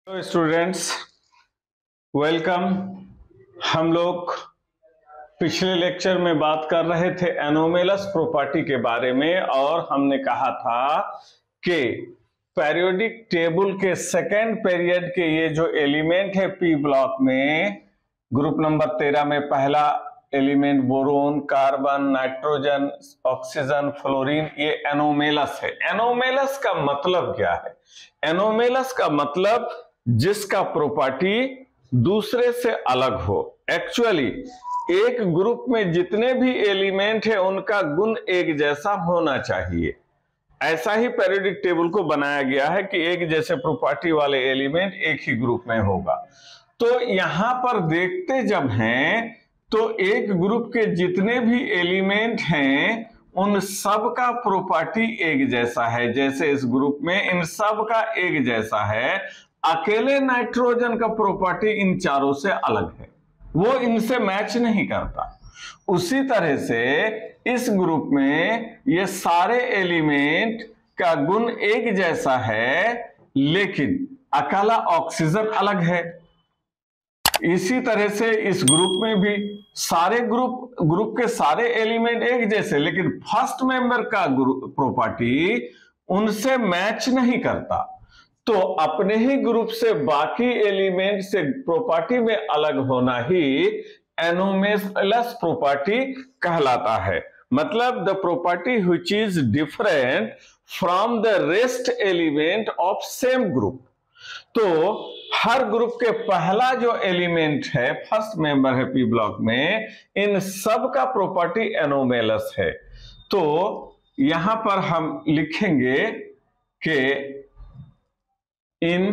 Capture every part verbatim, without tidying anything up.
Hello students, welcome. हम लोग पिछले लेक्चर में बात कर रहे थे एनोमेलस प्रॉपर्टी के बारे में और हमने कहा था कि पेरियोडिक टेबल के सेकेंड पीरियड के ये जो एलिमेंट है पी ब्लॉक में, ग्रुप नंबर तेरह में पहला element boron, carbon, nitrogen, oxygen, fluorine, ये एनोमेलस है। एनोमेलस का मतलब क्या है? एनोमेलस का मतलब जिसका प्रॉपर्टी दूसरे से अलग हो। एक्चुअली एक ग्रुप में जितने भी एलिमेंट है उनका गुण एक जैसा होना चाहिए। ऐसा ही पेरियोडिक टेबल को बनाया गया है कि एक जैसे प्रॉपर्टी वाले एलिमेंट एक ही ग्रुप में होगा। तो यहां पर देखते जब हैं तो एक ग्रुप के जितने भी एलिमेंट हैं उन सब का प्रॉपर्टी एक जैसा है। जैसे इस ग्रुप में इन सब का एक जैसा है, अकेले नाइट्रोजन का प्रॉपर्टी इन चारों से अलग है, वो इनसे मैच नहीं करता। उसी तरह से इस ग्रुप में ये सारे एलिमेंट का गुण एक जैसा है, लेकिन अकेला ऑक्सीजन अलग है। इसी तरह से इस ग्रुप में भी सारे ग्रुप ग्रुप के सारे एलिमेंट एक जैसे, लेकिन फर्स्ट मेंबर का प्रॉपर्टी उनसे मैच नहीं करता। तो अपने ही ग्रुप से बाकी एलिमेंट से प्रॉपर्टी में अलग होना ही एनोमेलस प्रॉपर्टी कहलाता है। मतलब the property which is different from the rest element of same group. तो हर ग्रुप के पहला जो एलिमेंट है, फर्स्ट मेंबर है पी ब्लॉक में, इन सब का प्रॉपर्टी एनोमेलस है। तो यहां पर हम लिखेंगे कि in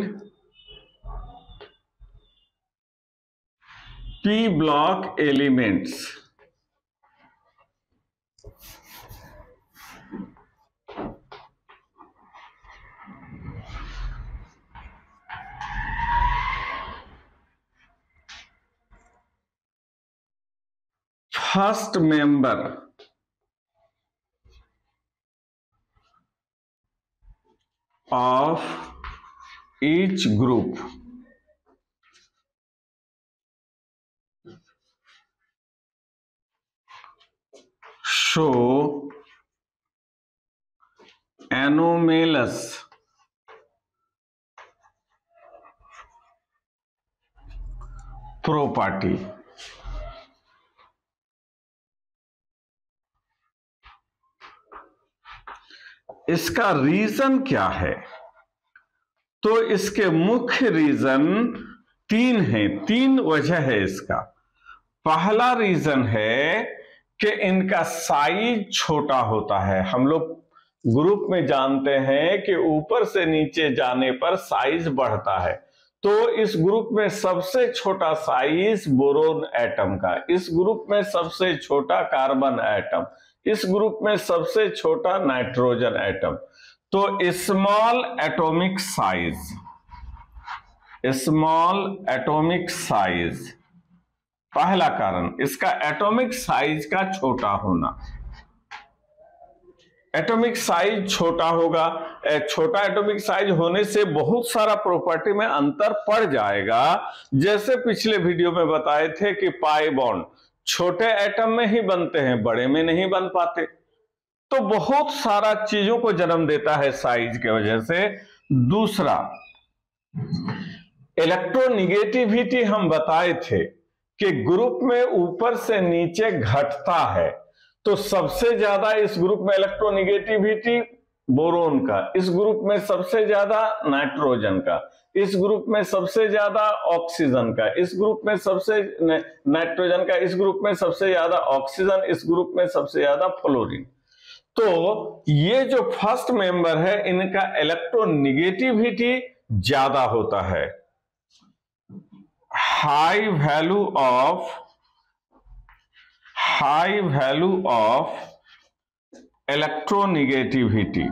P block elements first member of each group show anomalous property। इसका रीजन क्या है? तो इसके मुख्य रीजन तीन हैं, तीन वजह है इसका। पहला रीजन है कि इनका साइज छोटा होता है। हम लोग ग्रुप में जानते हैं कि ऊपर से नीचे जाने पर साइज बढ़ता है। तो इस ग्रुप में सबसे छोटा साइज बोरोन एटम का, इस ग्रुप में सबसे छोटा कार्बन एटम, इस ग्रुप में सबसे छोटा नाइट्रोजन एटम। तो small atomic size, small atomic size पहला कारण, इसका एटॉमिक साइज का छोटा होना। एटॉमिक साइज छोटा होगा, छोटा एटॉमिक साइज होने से बहुत सारा प्रॉपर्टी में अंतर पड़ जाएगा। जैसे पिछले वीडियो में बताए थे कि पाई बॉन्ड छोटे एटम में ही बनते हैं, बड़े में नहीं बन पाते। तो बहुत सारा चीजों को जन्म देता है साइज के वजह से। दूसरा, इलेक्ट्रोनिगेटिविटी हम बताए थे कि ग्रुप में ऊपर से नीचे घटता है। तो सबसे ज्यादा इस ग्रुप में इलेक्ट्रोनिगेटिविटी बोरोन का, इस ग्रुप में सबसे ज्यादा नाइट्रोजन का, इस ग्रुप में सबसे ज्यादा ऑक्सीजन का, इस ग्रुप में सबसे नाइट्रोजन का, इस ग्रुप में सबसे ज्यादा ऑक्सीजन, इस ग्रुप में सबसे ज्यादा फ्लोरीन। तो ये जो फर्स्ट मेंबर है इनका इलेक्ट्रोनिगेटिविटी ज्यादा होता है। High value of high value of electronegativity.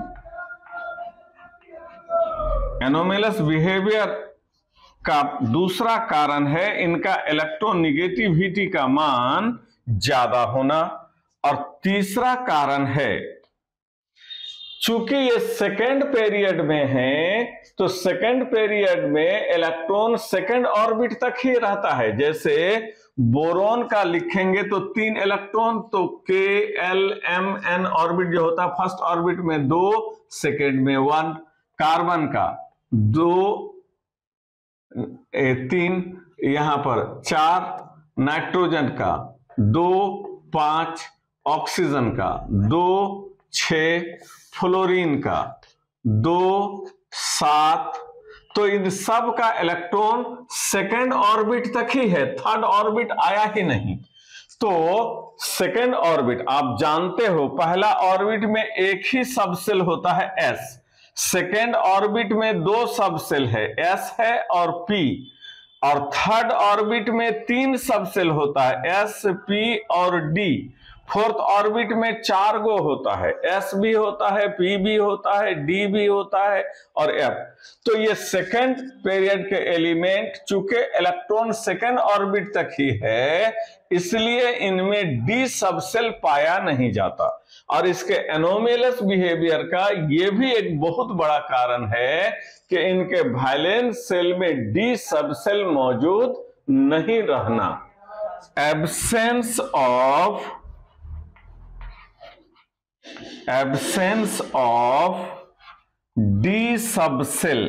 Anomalous behaviour का दूसरा कारण है इनका इलेक्ट्रोनिगेटिविटी का मान ज्यादा होना। और तीसरा कारण है चूंकि ये सेकेंड पीरियड में है तो सेकेंड पीरियड में इलेक्ट्रॉन सेकेंड ऑर्बिट तक ही रहता है। जैसे बोरोन का लिखेंगे तो तीन इलेक्ट्रॉन, तो के एल एम एन ऑर्बिट जो होता है फर्स्ट ऑर्बिट में दो, सेकेंड में वन। कार्बन का दो ए, तीन, यहां पर चार, नाइट्रोजन का दो, पांच, ऑक्सीजन का दो, छह, फ्लोरीन का दो, सात। तो इन सब का इलेक्ट्रॉन सेकेंड ऑर्बिट तक ही है, थर्ड ऑर्बिट आया ही नहीं। तो सेकेंड ऑर्बिट आप जानते हो, पहला ऑर्बिट में एक ही सबसेल होता है एस, सेकेंड ऑर्बिट में दो सबसेल है, एस है और पी, और थर्ड ऑर्बिट में तीन सबसेल होता है, एस, पी और डी। फोर्थ ऑर्बिट में चार गो होता है, एस भी होता है, पी भी होता है, डी भी होता है और एफ। तो ये सेकेंड पीरियड के एलिमेंट चूंकि इलेक्ट्रॉन सेकेंड ऑर्बिट तक ही है, इसलिए इनमें डी सबसेल पाया नहीं जाता। और इसके एनोमेलस बिहेवियर का ये भी एक बहुत बड़ा कारण है कि इनके वैलेंस सेल में डी सबसेल मौजूद नहीं रहना। Absence of absence of D subshell,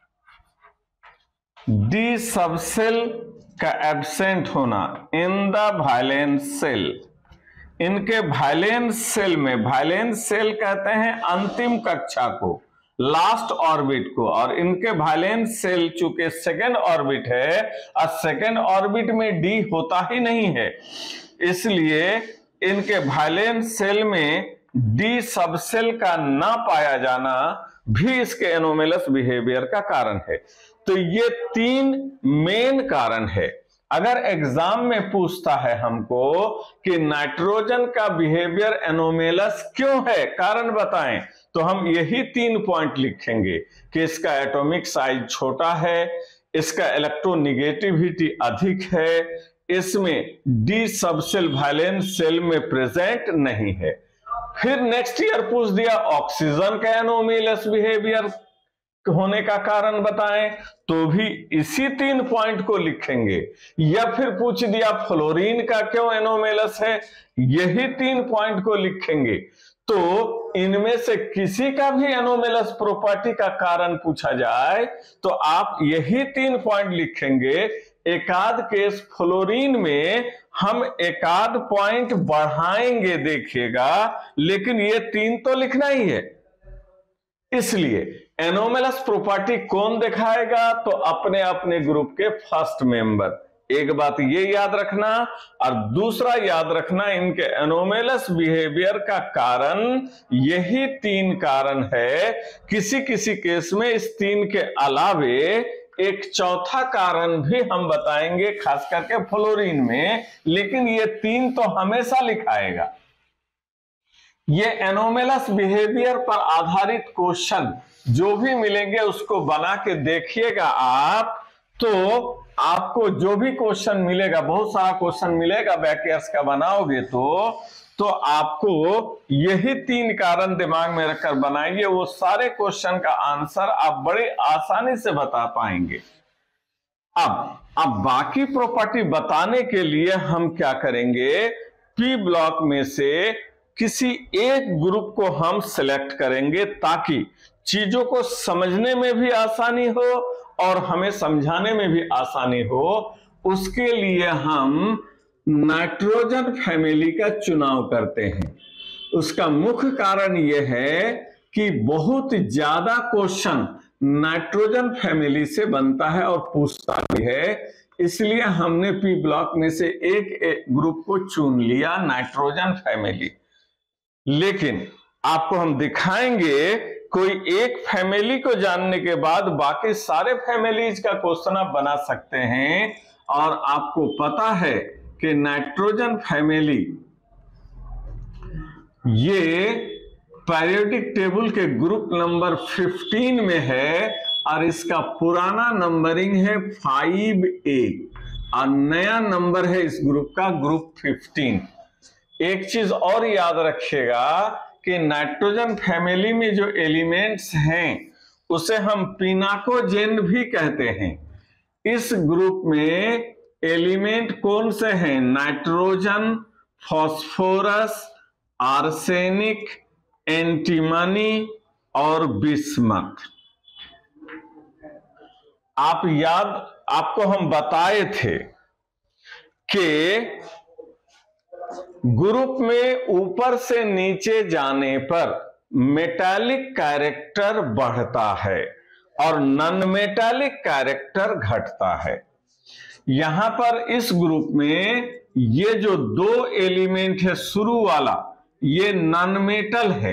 D subshell का एब्सेंट होना इन द वैलेंस सेल। इनके वैलेंस सेल में, वैलेंस सेल कहते हैं अंतिम कक्षा को, लास्ट ऑर्बिट को, और इनके वैलेंस सेल चूंकि सेकेंड ऑर्बिट है और सेकेंड ऑर्बिट में डी होता ही नहीं है, इसलिए इनके वैलेंस सेल में डी सबसेल का ना पाया जाना भी इसके एनोमेलस बिहेवियर का कारण है। तो ये तीन मेन कारण है। अगर एग्जाम में पूछता है हमको कि नाइट्रोजन का बिहेवियर एनोमेलस क्यों है, कारण बताएं, तो हम यही तीन पॉइंट लिखेंगे कि इसका एटॉमिक साइज छोटा है, इसका इलेक्ट्रोनिगेटिविटी अधिक है, इसमें डी सबसेल वैलेंस सेल में प्रेजेंट नहीं है। फिर नेक्स्ट ईयर पूछ दिया ऑक्सीजन का एनोमेलस बिहेवियर होने का कारण बताएं, तो भी इसी तीन पॉइंट को लिखेंगे। या फिर पूछ दिया फ्लोरीन का क्यों एनोमेलस है, यही तीन पॉइंट को लिखेंगे। तो इनमें से किसी का भी एनोमेलस प्रॉपर्टी का कारण पूछा जाए तो आप यही तीन पॉइंट लिखेंगे। एकाध केस फ्लोरीन में हम एकाध पॉइंट बढ़ाएंगे देखिएगा, लेकिन ये तीन तो लिखना ही है। इसलिए एनोमेलस प्रॉपर्टी कौन दिखाएगा, तो अपने अपने ग्रुप के फर्स्ट मेंबर। एक बात ये याद रखना, और दूसरा याद रखना, इनके एनोमेलस बिहेवियर का कारण यही तीन कारण है। किसी किसी केस में इस तीन के अलावे एक चौथा कारण भी हम बताएंगे, खास करके फ्लोरीन में, लेकिन ये तीन तो हमेशा लिखाएगा। ये एनोमेलस बिहेवियर पर आधारित क्वेश्चन जो भी मिलेंगे उसको बना के देखिएगा आप, तो आपको जो भी क्वेश्चन मिलेगा, बहुत सारा क्वेश्चन मिलेगा बैकइयर्स का बनाओगे तो तो आपको यही तीन कारण दिमाग में रखकर बनाएंगे, वो सारे क्वेश्चन का आंसर आप बड़े आसानी से बता पाएंगे। अब अब बाकी प्रॉपर्टी बताने के लिए हम क्या करेंगे, पी ब्लॉक में से किसी एक ग्रुप को हम सिलेक्ट करेंगे ताकि चीजों को समझने में भी आसानी हो और हमें समझाने में भी आसानी हो। उसके लिए हम नाइट्रोजन फैमिली का चुनाव करते हैं। उसका मुख्य कारण यह है कि बहुत ज्यादा क्वेश्चन नाइट्रोजन फैमिली से बनता है और पूछता भी है, इसलिए हमने पी ब्लॉक में से एक, एक ग्रुप को चुन लिया, नाइट्रोजन फैमिली। लेकिन आपको हम दिखाएंगे कोई एक फैमिली को जानने के बाद बाकी सारे फैमिलीज का क्वेश्चन आप बना सकते हैं। और आपको पता है कि नाइट्रोजन फैमिली ये पीरियोडिक टेबल के ग्रुप नंबर पंद्रह में है और इसका पुराना नंबरिंग है फाइव ए और नया नंबर है इस ग्रुप का ग्रुप पंद्रह। एक चीज और याद रखिएगा कि नाइट्रोजन फैमिली में जो एलिमेंट्स हैं उसे हम पिनाकोजेन भी कहते हैं। इस ग्रुप में एलिमेंट कौन से हैं? नाइट्रोजन, फास्फोरस, आर्सेनिक, एंटीमनी और बिस्मथ। आप याद, आपको हम बताए थे कि ग्रुप में ऊपर से नीचे जाने पर मेटालिक कैरेक्टर बढ़ता है और नॉन मेटालिक कैरेक्टर घटता है। यहां पर इस ग्रुप में ये जो दो एलिमेंट है, शुरू वाला ये नॉन मेटल है,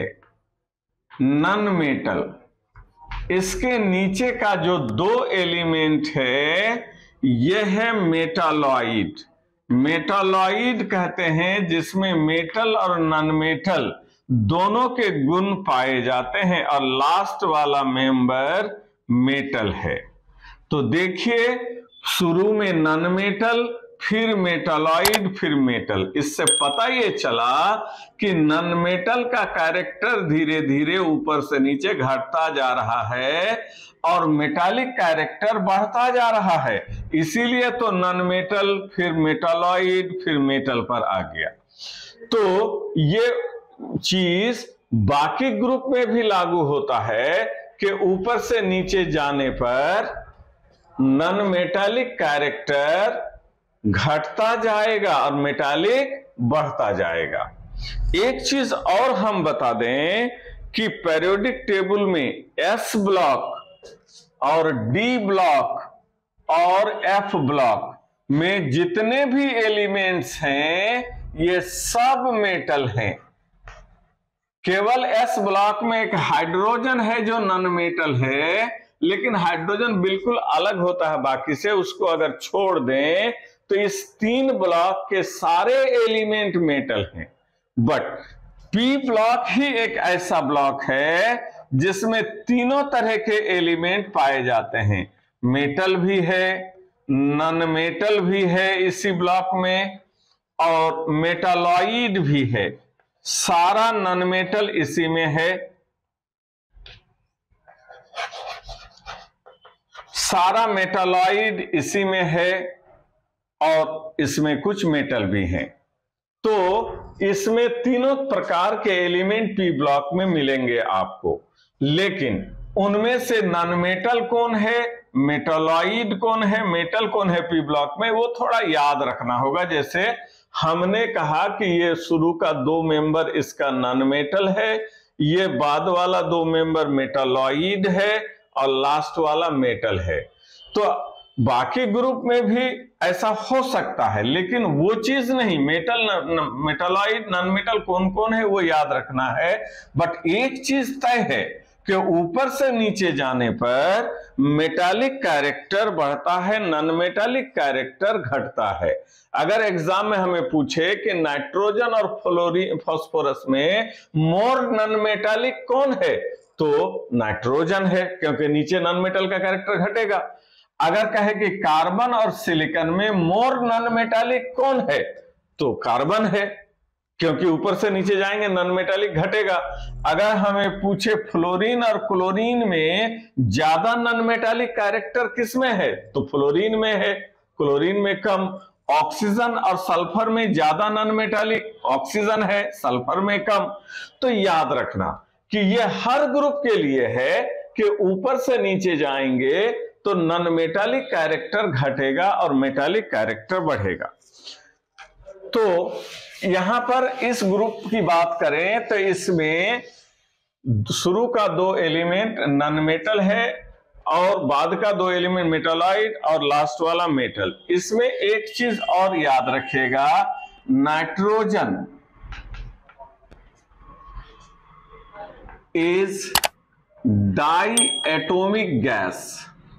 नॉन मेटल। इसके नीचे का जो दो एलिमेंट है ये है मेटालॉइड। मेटालॉइड कहते हैं जिसमें मेटल और नॉन मेटल दोनों के गुण पाए जाते हैं, और लास्ट वाला मेंबर मेटल है। तो देखिए, शुरू में नॉन मेटल, फिर मेटालॉइड, फिर मेटल। इससे पता ये चला कि नॉन मेटल का कैरेक्टर धीरे धीरे ऊपर से नीचे घटता जा रहा है और मेटालिक कैरेक्टर बढ़ता जा रहा है। इसीलिए तो नॉन मेटल, फिर मेटालॉइड, फिर मेटल पर आ गया। तो ये चीज बाकी ग्रुप में भी लागू होता है कि ऊपर से नीचे जाने पर नॉन मेटालिक कैरेक्टर घटता जाएगा और मेटालिक बढ़ता जाएगा। एक चीज और हम बता दें कि पीरियोडिक टेबल में एस ब्लॉक और डी ब्लॉक और एफ ब्लॉक में जितने भी एलिमेंट्स हैं ये सब मेटल हैं। केवल एस ब्लॉक में एक हाइड्रोजन है जो नॉन मेटल है, लेकिन हाइड्रोजन बिल्कुल अलग होता है बाकी से। उसको अगर छोड़ दें तो इस तीन ब्लॉक के सारे एलिमेंट मेटल हैं। बट पी ब्लॉक ही एक ऐसा ब्लॉक है जिसमें तीनों तरह के एलिमेंट पाए जाते हैं। मेटल भी है, नॉन मेटल भी है इसी ब्लॉक में, और मेटालॉइड भी है। सारा नॉन मेटल इसी में है, सारा मेटालॉइड इसी में है, और इसमें कुछ मेटल भी हैं। तो इसमें तीनों प्रकार के एलिमेंट पी ब्लॉक में मिलेंगे आपको। लेकिन उनमें से नॉन मेटल कौन है, मेटालॉइड कौन है, मेटल कौन है पी ब्लॉक में, वो थोड़ा याद रखना होगा। जैसे हमने कहा कि ये शुरू का दो मेंबर इसका नॉन मेटल है, ये बाद वाला दो मेंबर मेटालॉइड है, और लास्ट वाला मेटल है। तो बाकी ग्रुप में भी ऐसा हो सकता है, लेकिन वो चीज नहीं। मेटल, मेटालॉइड, नॉन मेटल कौन कौन है वो याद रखना है। बट एक चीज तय है कि ऊपर से नीचे जाने पर मेटालिक कैरेक्टर बढ़ता है, नॉन मेटालिक कैरेक्टर घटता है। अगर एग्जाम में हमें पूछे कि नाइट्रोजन और फ्लोरीन फास्फोरस में मोर नॉन मेटालिक कौन है, तो नाइट्रोजन है, क्योंकि नीचे नॉन मेटल का कैरेक्टर घटेगा। अगर कहे कि कार्बन और सिलिकॉन में मोर नॉन मेटालिक कौन है, तो कार्बन है, क्योंकि ऊपर से नीचे जाएंगे नॉन मेटालिक घटेगा। अगर हमें पूछे फ्लोरीन और क्लोरीन में ज्यादा नॉन मेटालिक कैरेक्टर किसमें है, तो फ्लोरीन में है, क्लोरीन में कम। ऑक्सीजन और सल्फर में ज्यादा नॉन मेटालिक, ऑक्सीजन है, सल्फर में कम। तो याद रखना कि यह हर ग्रुप के लिए है कि ऊपर से नीचे जाएंगे तो नॉन मेटालिक कैरेक्टर घटेगा और मेटालिक कैरेक्टर बढ़ेगा। तो यहां पर इस ग्रुप की बात करें तो इसमें शुरू का दो एलिमेंट नॉन मेटल है और बाद का दो एलिमेंट मेटालॉइड और लास्ट वाला मेटल। इसमें एक चीज और याद रखिएगा, nitrogen is diatomic gas.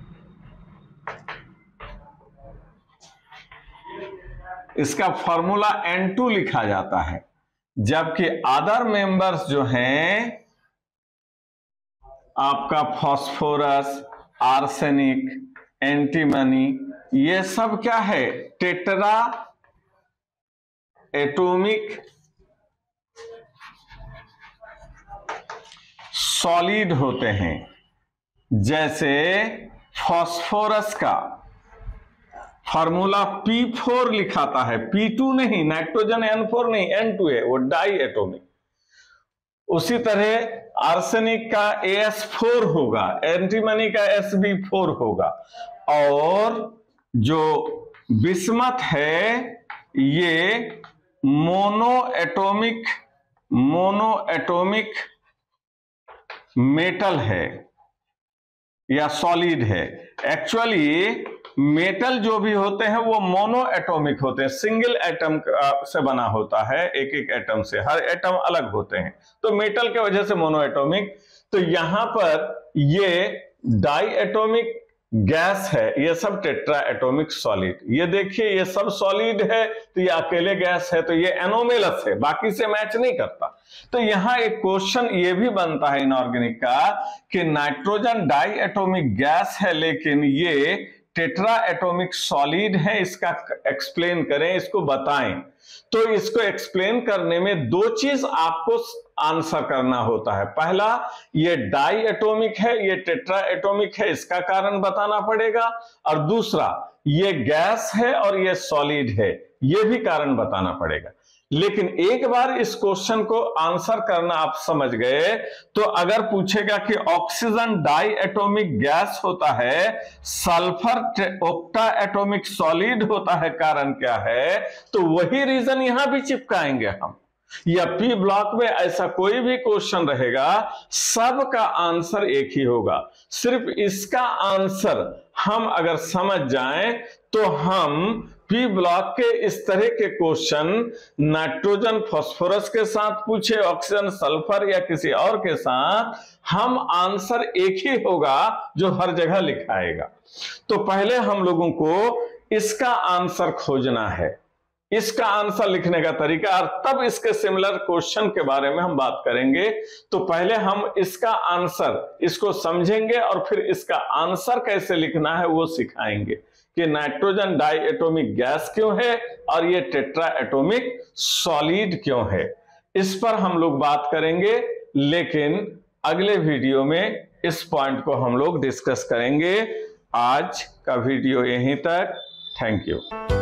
इसका फॉर्मूला एन टू लिखा जाता है, जबकि अदर मेंबर्स जो हैं आपका फास्फोरस, आर्सेनिक, एंटीमनी, ये सब क्या है, टेट्रा एटॉमिक सॉलिड होते हैं, जैसे फास्फोरस का फार्मूला पी फोर लिखाता है, पी टू नहीं, नाइट्रोजन एन फोर नहीं, एन टू है, वो डाई एटॉमिक। उसी तरह आर्सेनिक का ए एस फोर होगा, एंटीमनी का एस बी फोर होगा, और जो बिस्मथ है ये monoatomic monoatomic metal है या सॉलिड है। एक्चुअली मेटल जो भी होते हैं वो मोनो एटॉमिक होते हैं, सिंगल एटम से बना होता है, एक एक एटम से, हर एटम अलग होते हैं, तो मेटल के वजह से मोनो एटॉमिक। तो यहां पर ये डाई एटॉमिक गैस है, ये सब टेट्रा एटॉमिक सॉलिड। ये देखिए ये सब सॉलिड है, तो ये अकेले गैस है, तो ये एनोमेलस है, बाकी से मैच नहीं करता। तो यहां एक क्वेश्चन ये भी बनता है इनऑर्गेनिक का कि नाइट्रोजन डाई एटॉमिक गैस है लेकिन ये टेट्रा एटॉमिक सॉलिड है, इसका एक्सप्लेन करें, इसको बताएं। तो इसको एक्सप्लेन करने में दो चीज आपको आंसर करना होता है। पहला, ये डाई एटॉमिक है, ये टेट्रा एटॉमिक है, इसका कारण बताना पड़ेगा, और दूसरा ये गैस है और ये सॉलिड है, ये भी कारण बताना पड़ेगा। लेकिन एक बार इस क्वेश्चन को आंसर करना आप समझ गए, तो अगर पूछेगा कि ऑक्सीजन डाई एटॉमिक गैस होता है, सल्फर ऑक्टा एटॉमिक सॉलिड होता है, कारण क्या है, तो वही रीजन यहां भी चिपकाएंगे हम। या पी ब्लॉक में ऐसा कोई भी क्वेश्चन रहेगा, सबका आंसर एक ही होगा। सिर्फ इसका आंसर हम अगर समझ जाएं तो हम पी ब्लॉक के इस तरह के क्वेश्चन नाइट्रोजन फास्फोरस के साथ पूछे, ऑक्सीजन सल्फर या किसी और के साथ, हम आंसर एक ही होगा जो हर जगह लिखाएगा। तो पहले हम लोगों को इसका आंसर खोजना है, इसका आंसर लिखने का तरीका, और तब इसके सिमिलर क्वेश्चन के बारे में हम बात करेंगे। तो पहले हम इसका आंसर, इसको समझेंगे और फिर इसका आंसर कैसे लिखना है वो सिखाएंगे कि नाइट्रोजन डाई एटॉमिक गैस क्यों है और ये टेट्रा एटॉमिक सॉलिड क्यों है। इस पर हम लोग बात करेंगे, लेकिन अगले वीडियो में इस पॉइंट को हम लोग डिस्कस करेंगे। आज का वीडियो यहीं तक। Thank you.